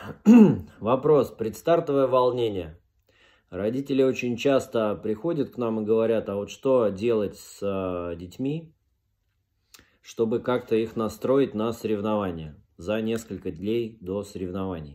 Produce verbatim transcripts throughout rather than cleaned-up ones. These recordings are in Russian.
Вопрос. Предстартовое волнение. Родители очень часто приходят к нам и говорят, а вот что делать с э, детьми, чтобы как-то их настроить на соревнования за несколько дней до соревнований.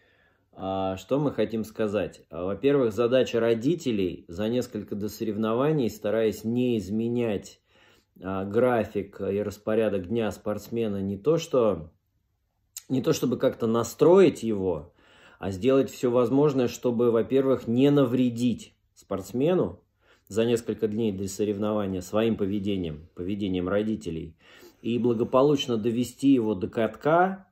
А что мы хотим сказать? Во-первых, задача родителей за несколько до соревнований, стараясь не изменять а, график и распорядок дня спортсмена, не то, что, не то чтобы как-то настроить его, а сделать все возможное, чтобы, во-первых, не навредить спортсмену за несколько дней до соревнования своим поведением, поведением родителей, и благополучно довести его до катка,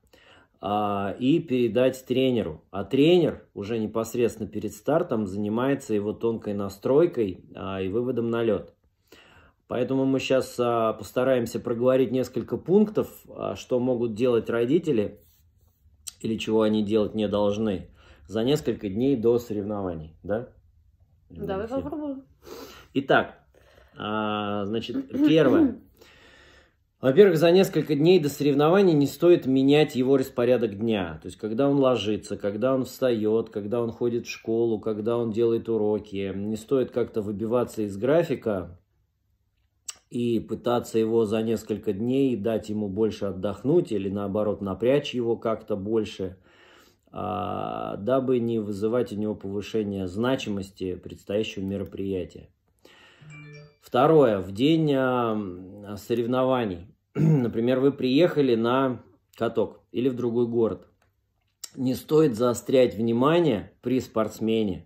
и передать тренеру. А тренер уже непосредственно перед стартом занимается его тонкой настройкой и выводом на лед. Поэтому мы сейчас постараемся проговорить несколько пунктов, что могут делать родители или чего они делать не должны за несколько дней до соревнований. Да? Давай попробуем. Итак, значит, первое. Во-первых, за несколько дней до соревнований не стоит менять его распорядок дня. То есть, когда он ложится, когда он встает, когда он ходит в школу, когда он делает уроки. Не стоит как-то выбиваться из графика и пытаться его за несколько дней дать ему больше отдохнуть или, наоборот, напрячь его как-то больше, дабы не вызывать у него повышения значимости предстоящего мероприятия. Второе. В день соревнований, например, вы приехали на каток или в другой город, не стоит заострять внимание при спортсмене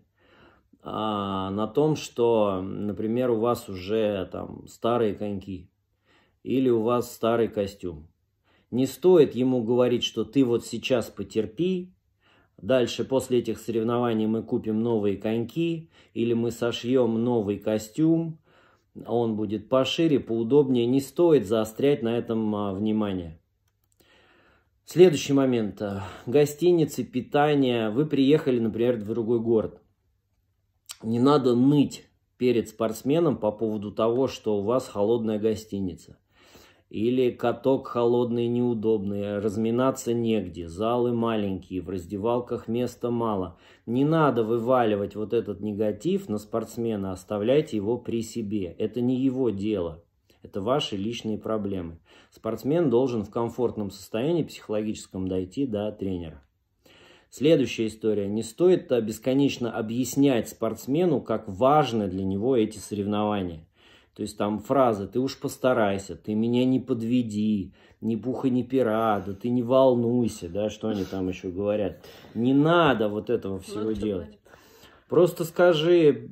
а, на том, что, например, у вас уже там старые коньки или у вас старый костюм. Не стоит ему говорить, что ты вот сейчас потерпи, дальше после этих соревнований мы купим новые коньки или мы сошьем новый костюм, он будет пошире, поудобнее. Не стоит заострять на этом а, внимание. Следующий момент. Гостиницы, питание. Вы приехали, например, в другой город. Не надо ныть перед спортсменом по поводу того, что у вас холодная гостиница. Или каток холодный, неудобный, разминаться негде, залы маленькие, в раздевалках места мало. Не надо вываливать вот этот негатив на спортсмена, оставляйте его при себе. Это не его дело, это ваши личные проблемы. Спортсмен должен в комфортном состоянии психологическом дойти до тренера. Следующая история. Не стоит бесконечно объяснять спортсмену, как важны для него эти соревнования. То есть там фразы «ты уж постарайся», «ты меня не подведи», «ни пуха, ни пера», «да ты не волнуйся», да, что они там еще говорят. Не надо вот этого всего ну, делать. Просто скажи,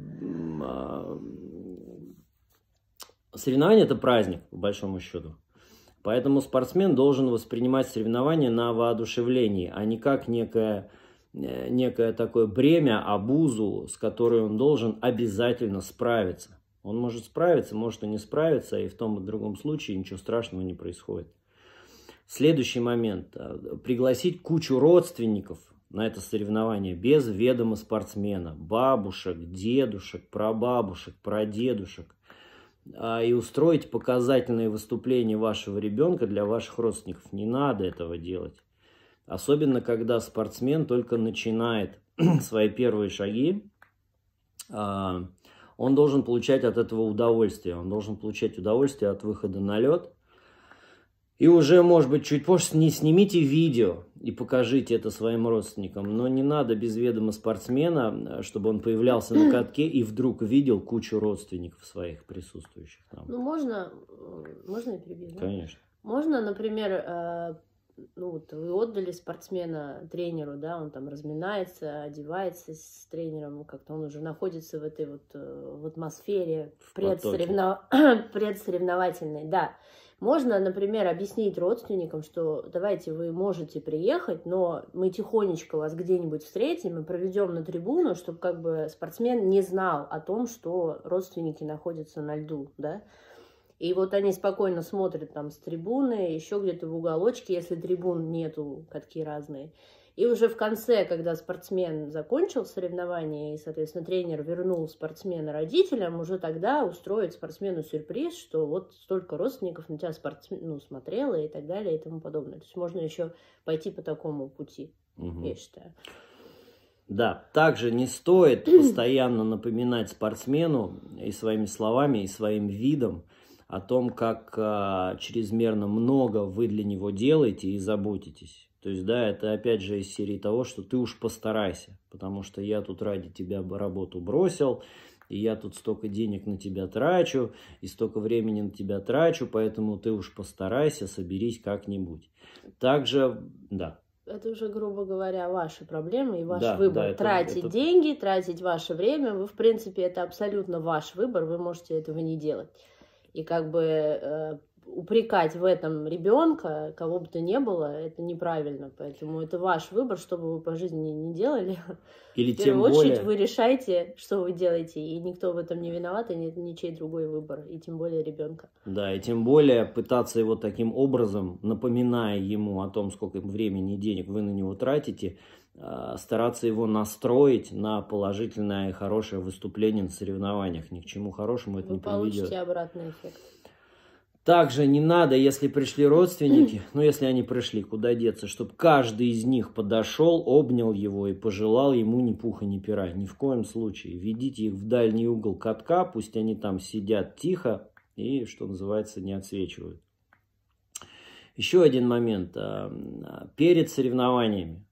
соревнование – это праздник, по большому счету. Поэтому спортсмен должен воспринимать соревнования на воодушевлении, а не как некое, некое такое бремя, обузу, с которой он должен обязательно справиться. Он может справиться, может и не справиться, и в том и другом случае ничего страшного не происходит. Следующий момент. Пригласить кучу родственников на это соревнование без ведома спортсмена. Бабушек, дедушек, прабабушек, прадедушек. И устроить показательные выступления вашего ребенка для ваших родственников. Не надо этого делать. Особенно, когда спортсмен только начинает свои первые шаги. Он должен получать от этого удовольствие. Он должен получать удовольствие от выхода на лед. И уже, может быть, чуть позже не снимите видео и покажите это своим родственникам. Но не надо без ведома спортсмена, чтобы он появлялся на катке и вдруг видел кучу родственников своих присутствующих там. Ну, можно, можно и перебью? Конечно. Можно, например, ну, вот вы отдали спортсмена тренеру, да, он там разминается, одевается с тренером, как-то он уже находится в этой вот в атмосфере в предсоревнов... предсоревновательной, да. Можно, например, объяснить родственникам, что давайте вы можете приехать, но мы тихонечко вас где-нибудь встретим и проведем на трибуну, чтобы как бы спортсмен не знал о том, что родственники находятся на льду, да. И вот они спокойно смотрят там с трибуны, еще где-то в уголочке, если трибун нету, катки разные. И уже в конце, когда спортсмен закончил соревнование, и, соответственно, тренер вернул спортсмена родителям, уже тогда устроить спортсмену сюрприз, что вот столько родственников на тебя спортсмен, ну, смотрело и так далее и тому подобное. То есть можно еще пойти по такому пути, угу. я считаю. Да, также не стоит постоянно напоминать спортсмену и своими словами, и своим видом о том, как а, чрезмерно много вы для него делаете и заботитесь. То есть, да, это опять же из серии того, что ты уж постарайся, потому что я тут ради тебя работу бросил, и я тут столько денег на тебя трачу, и столько времени на тебя трачу, поэтому ты уж постарайся, соберись как-нибудь. Также, да. Это уже, грубо говоря, ваши проблемы и ваш да, выбор. Да, это, тратить это... деньги, тратить ваше время, вы, в принципе, это абсолютно ваш выбор, вы можете этого не делать. И как бы э, упрекать в этом ребенка, кого бы то ни было, это неправильно. Поэтому это ваш выбор, что бы вы по жизни не делали. Или в первую тем очередь более... вы решаете, что вы делаете, и никто в этом не виноват, и это ничей другой выбор, и тем более ребенка. Да, и тем более пытаться его таким образом, напоминая ему о том, сколько времени и денег вы на него тратите, стараться его настроить на положительное и хорошее выступление на соревнованиях. Ни к чему хорошему это вы не приведет. Вы получите обратный эффект. Также не надо, если пришли родственники, ну если они пришли, куда деться, чтобы каждый из них подошел, обнял его и пожелал ему ни пуха, ни пера. Ни в коем случае. Ведите их в дальний угол катка, пусть они там сидят тихо и, что называется, не отсвечивают. Еще один момент. Перед соревнованиями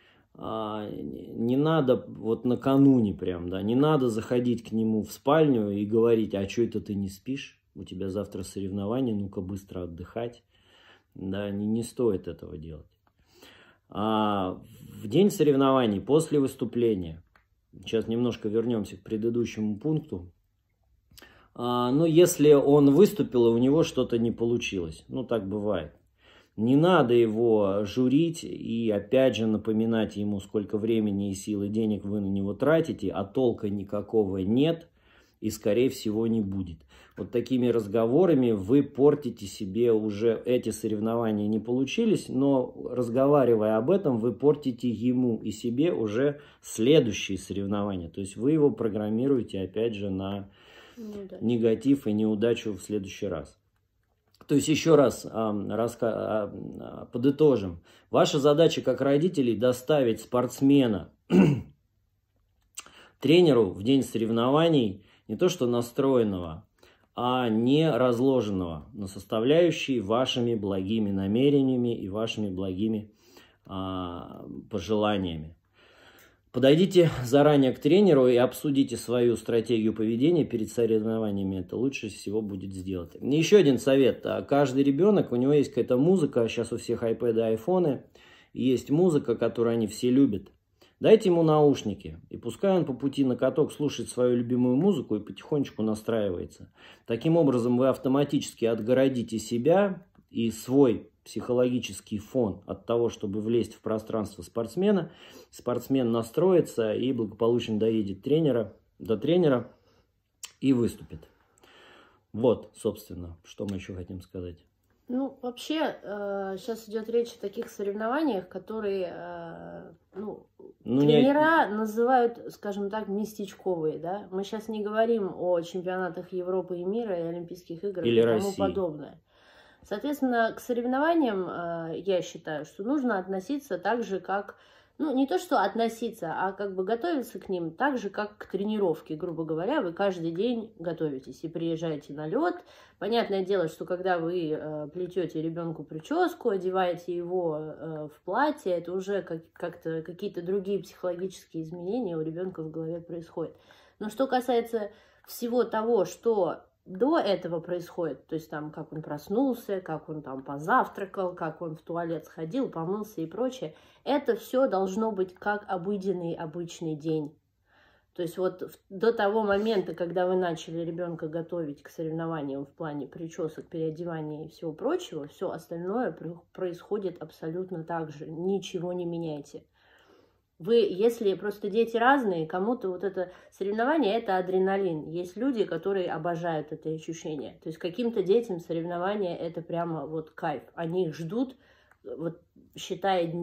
не надо, вот накануне прям, да, не надо заходить к нему в спальню и говорить: а что это ты не спишь? У тебя завтра соревнования, ну-ка быстро отдыхать. Да, не, не стоит этого делать. А в день соревнований, после выступления, сейчас немножко вернемся к предыдущему пункту, а, но если он выступил и у него что-то не получилось, ну так бывает, не надо его журить и опять же напоминать ему, сколько времени и сил и денег вы на него тратите, а толка никакого нет и, скорее всего, не будет. Вот такими разговорами вы портите себе уже, эти соревнования не получились, но разговаривая об этом, вы портите ему и себе уже следующие соревнования. То есть вы его программируете опять же на Неудача. негатив и неудачу в следующий раз. То есть еще раз э, раска... э, подытожим. Ваша задача как родителей доставить спортсмена тренеру в день соревнований не то что настроенного, а не разложенного на составляющие вашими благими намерениями и вашими благими а, пожеланиями. Подойдите заранее к тренеру и обсудите свою стратегию поведения перед соревнованиями. Это лучше всего будет сделать. Еще один совет. Каждый ребенок, у него есть какая-то музыка. Сейчас у всех айпэды, айфоны. Есть музыка, которую они все любят. Дайте ему наушники, и пускай он по пути на каток слушает свою любимую музыку и потихонечку настраивается. Таким образом вы автоматически отгородите себя и свой психологический фон от того, чтобы влезть в пространство спортсмена. Спортсмен настроится и благополучно доедет тренера, до тренера и выступит. Вот, собственно, что мы еще хотим сказать. Ну, вообще, э, сейчас идет речь о таких соревнованиях, которые э, ну, ну, тренера не... называют, скажем так, местечковые. Да? Мы сейчас не говорим о чемпионатах Европы и мира, и Олимпийских играх или и тому России. подобное. Соответственно, к соревнованиям э, я считаю, что нужно относиться так же, как... Ну, не то, что относиться, а как бы готовиться к ним так же, как к тренировке, грубо говоря. Вы каждый день готовитесь и приезжаете на лед. Понятное дело, что когда вы э, плетете ребенку прическу, одеваете его э, в платье, это уже как- как-то какие-то другие психологические изменения у ребенка в голове происходят. Но что касается всего того, что до этого происходит, то есть там, как он проснулся, как он там позавтракал, как он в туалет сходил, помылся и прочее, это все должно быть как обыденный обычный день. То есть вот до того момента, когда вы начали ребенка готовить к соревнованиям в плане причесок, переодевания и всего прочего, все остальное происходит абсолютно так же. Ничего не меняйте. Вы, если просто дети разные, кому-то вот это соревнование – это адреналин. Есть люди, которые обожают это ощущение. То есть каким-то детям соревнования – это прямо вот кайф. Они их ждут, вот, считая дни.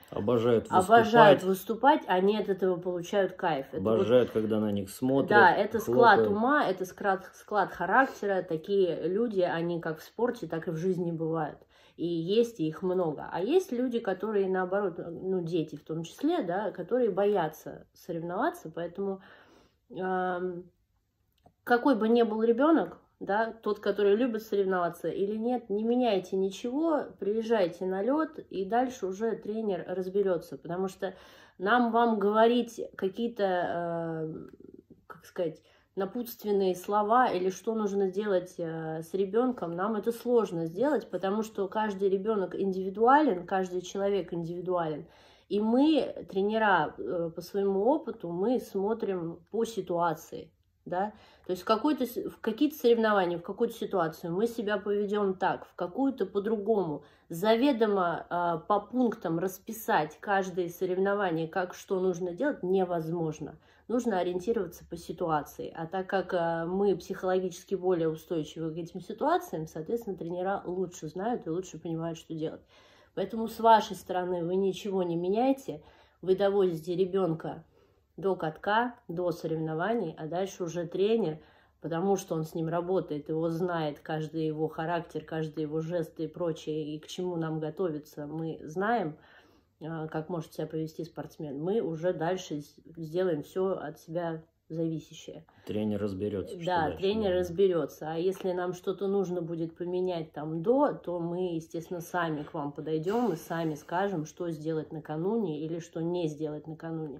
Обожают выступать. Обожают выступать, они от этого получают кайф. Обожают, это вот, когда на них смотрят. Да, это хлопают. склад ума, это склад, склад характера. Такие люди, они как в спорте, так и в жизни бывают. И есть и их много. А есть люди, которые, наоборот, ну, дети в том числе, да, которые боятся соревноваться. Поэтому э, какой бы ни был ребенок, да, тот, который любит соревноваться или нет, не меняйте ничего, приезжайте на лед, и дальше уже тренер разберется, потому что нам вам говорить какие-то, э, как сказать, напутственные слова или что нужно делать э, с ребенком, нам это сложно сделать, потому что каждый ребенок индивидуален, каждый человек индивидуален, и мы, тренера, э, по своему опыту, мы смотрим по ситуации. Да? То есть в, какой-то, в какие-то соревнования, в какую-то ситуацию мы себя поведем так, в какую-то по-другому. Заведомо э, по пунктам расписать каждое соревнование, как что нужно делать, невозможно. Нужно ориентироваться по ситуации. А так как э, мы психологически более устойчивы к этим ситуациям, соответственно, тренера лучше знают и лучше понимают, что делать. Поэтому с вашей стороны вы ничего не меняете, вы доводите ребенка до катка, до соревнований, а дальше уже тренер, потому что он с ним работает, его знает, каждый его характер, каждый его жесты и прочее, и к чему нам готовиться, мы знаем, как может себя повести спортсмен. Мы уже дальше сделаем все от себя зависящее. Тренер разберется. Да, тренер да. разберется. А если нам что-то нужно будет поменять там до, то мы, естественно, сами к вам подойдем и сами скажем, что сделать накануне или что не сделать накануне.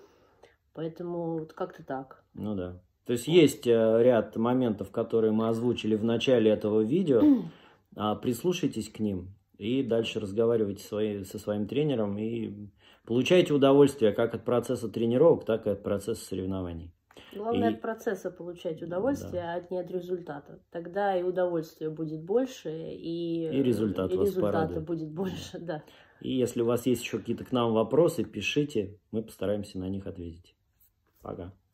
Поэтому вот как-то так. Ну да. То есть есть ряд моментов, которые мы озвучили в начале этого видео. Прислушайтесь к ним и дальше разговаривайте свои, со своим тренером и получайте удовольствие как от процесса тренировок, так и от процесса соревнований. Главное и... от процесса получать удовольствие, да. а не от результата. Тогда и удовольствие будет больше, и, и результат и вас результата порадует. будет больше. Да. И если у вас есть еще какие-то к нам вопросы, пишите, мы постараемся на них ответить. Пока.